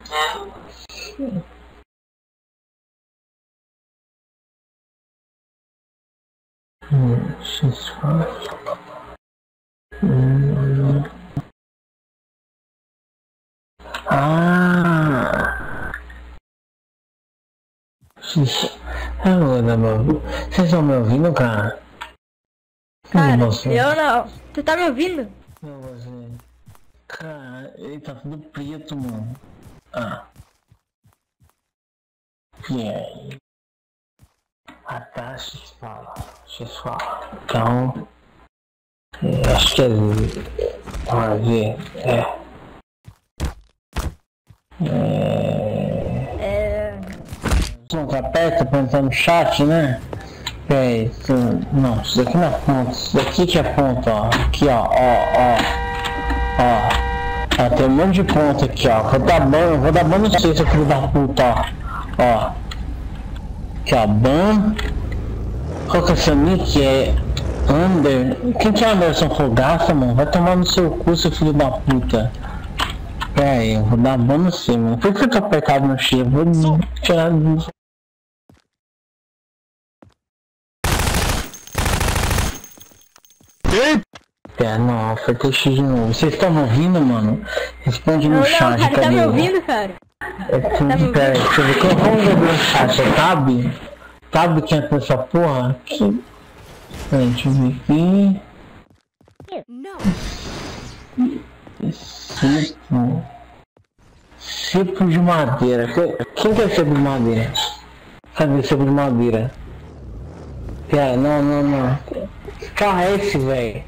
Agora, mano. Vocês estão me ouvindo, cara? Cara, eu não. Você tá me ouvindo? Não, você. Cara, ele tá tudo preto, mano. Ah. E aí? Ah, tá, X-Fala. Então. Acho que é. Vamos ver. Não tá perto, apontando no chat, né? Peraí, não, isso daqui não é ponto, isso daqui que é ponto, ó. Aqui, ó. Ó, tem um monte de ponto aqui, ó. Vou dar ban no seu filho da puta, ó. Aqui, ó, ban. Qual que é o seu nick? É Under. Quem que é Anderson Fogaça, mano? Vai tomar no seu cu, seu filho da puta. Pera aí, eu vou dar ban no seu, mano. Por que eu tô apertado no X? Vou tirar do... Não, apertei X de novo. Vocês estão me ouvindo, mano? Responde no chat, cara, cadê? tá me ouvindo, cara? Pera aí, deixa eu ver. Vamos ver no chat, é Tab? Tab que entra nessa porra? Aqui. Pera aí, deixa eu ver aqui. Cepo de madeira. Quem quer cepo de madeira? Cadê cepo de madeira? Pera, não. Que carro é esse, velho?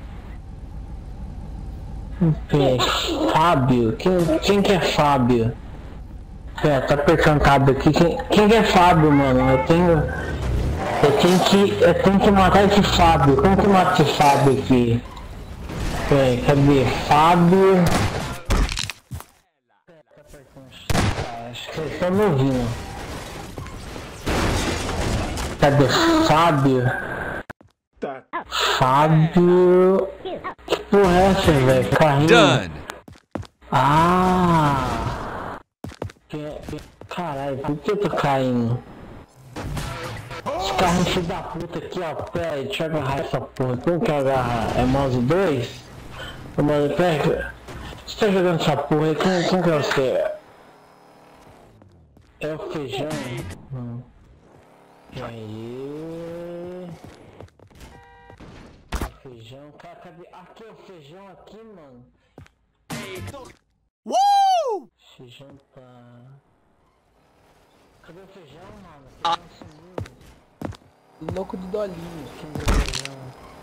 Fábio? Quem que é Fábio? Pera, tá apertando cabo aqui. Quem que é Fábio, mano? Eu tenho que matar esse Fábio. Como que eu mato esse Fábio aqui? Pera, cadê? Fábio... Acho que vocês estão me ouvindo. Cadê Fábio? Fábio... Que porra é essa, velho? Carrinho. Ah! Caralho, por que eu tô caindo? Esse carrinho filho da puta aqui, ó. Pera aí, deixa eu agarrar essa porra. Como que eu agarrar? É mouse 2? O mouse pega. Você tá jogando essa porra aí? Como que é você? É o feijão? E aí? Feijão, cara, cadê? Aqui é o feijão aqui, mano. Feijão tá... Cadê o feijão, mano? Feijão sumiu. Louco do Dolinho. Feijão.